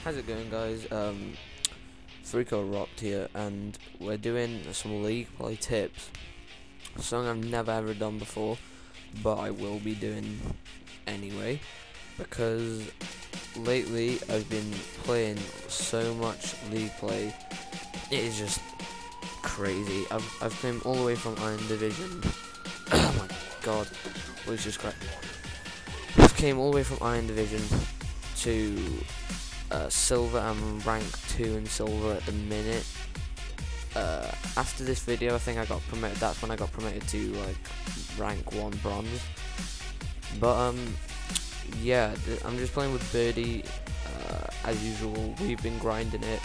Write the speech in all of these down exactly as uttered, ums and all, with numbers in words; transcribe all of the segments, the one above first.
How's it going, guys? Um, Fariko Erupt here, and we're doing some league play tips. Something I've never ever done before, but I will be doing anyway, because lately I've been playing so much league play. It is just crazy. I've I've come all the way from Iron Division. Oh my god, let's just crack. I've came all the way from Iron Division to uh, Silver. I'm rank two in Silver at the minute. Uh, after this video, I think I got promoted. That's when I got promoted to like rank one Bronze. But um, yeah, I'm just playing with Birdie uh, as usual. We've been grinding it,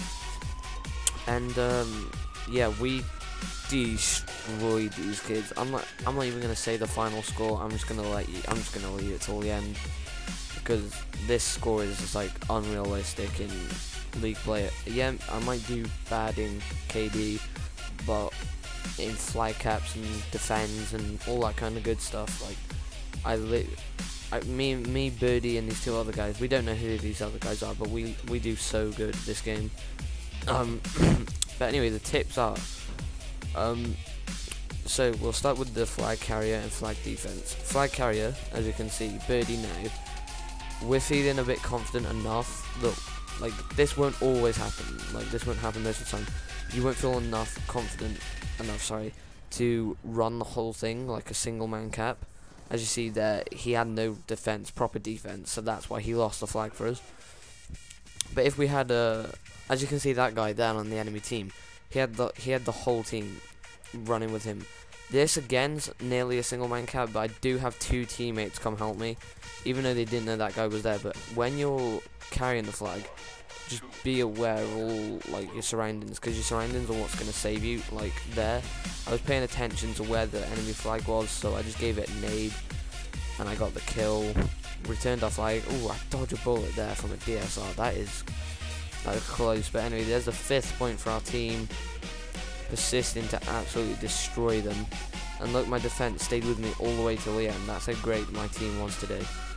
and um, yeah, we destroyed these kids. I'm not. I'm not even gonna say the final score. I'm just gonna let you. I'm just gonna leave it till the end, because this score is just like unrealistic in league play. Yeah, I might do bad in K D, but in fly caps and defends and all that kind of good stuff, like I lit. I, me, me, Birdie, and these two other guys. We don't know who these other guys are, but we we do so good this game. Um, but anyway, the tips are. Um, so we'll start with the flag carrier and flag defense. Flag carrier, as you can see, Birdie now. We're feeling a bit confident enough. Look, like this won't always happen. Like this won't happen most of the time. You won't feel enough confident enough, sorry, to run the whole thing like a single man cap. As you see there, he had no defense, proper defense, so that's why he lost the flag for us. But if we had a, as you can see, that guy down on the enemy team, he had the he had the whole team running with him. This again's nearly a single man cap, but I do have two teammates come help me, even though they didn't know that guy was there. But when you're carrying the flag, just be aware of all like your surroundings, because your surroundings are what's going to save you. Like there, I was paying attention to where the enemy flag was, so I just gave it a nade, and I got the kill. Returned our flag. Oh, I dodged a bullet there from a D S R. That is that was close. But anyway, there's the fifth point for our team. Persisting to absolutely destroy them, and look, my defense stayed with me all the way till the end. That's how great my team was today.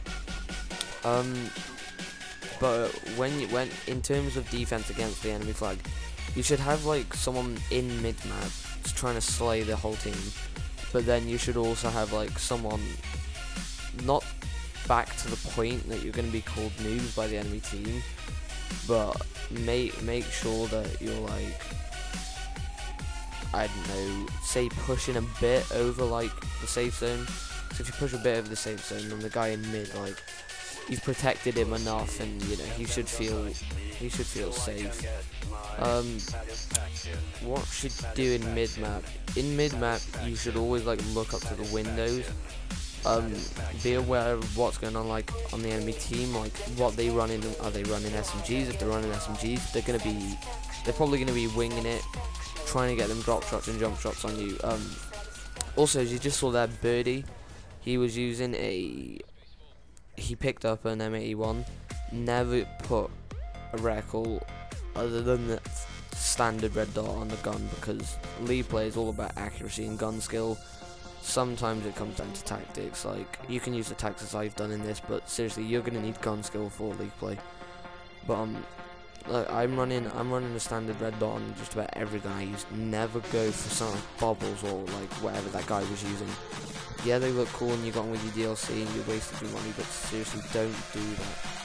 Um, but when you went in terms of defense against the enemy flag, you should have like someone in mid map trying to slay the whole team, but then you should also have like someone not back to the point that you're going to be called noobs by the enemy team, but make make sure that you're like, I don't know, say pushing a bit over like the safe zone. So if you push a bit over the safe zone, then the guy in mid, like, you've protected him enough, and you know he should feel he should feel safe. Um, what should you do in mid map? In mid map, you should always like look up to the windows. Um, be aware of what's going on like on the enemy team, like what they run in. Are they running S M Gs? If they're running S M Gs, they're gonna be they're probably gonna be winging it, trying to get them drop shots and jump shots on you. Um, also, as you just saw there, Birdie, he was using a, he picked up an M eighty-one, never put a reticle other than the standard red dot on the gun, because league play is all about accuracy and gun skill. Sometimes it comes down to tactics, like you can use the tactics I've done in this, but seriously, you're going to need gun skill for league play. But um, Like I'm running, I'm running a standard red dot on just about every gun I use. Never go for some like bobbles or like whatever that guy was using. Yeah, they look cool and you got them with your D L C and you wasted your money, but seriously, don't do that.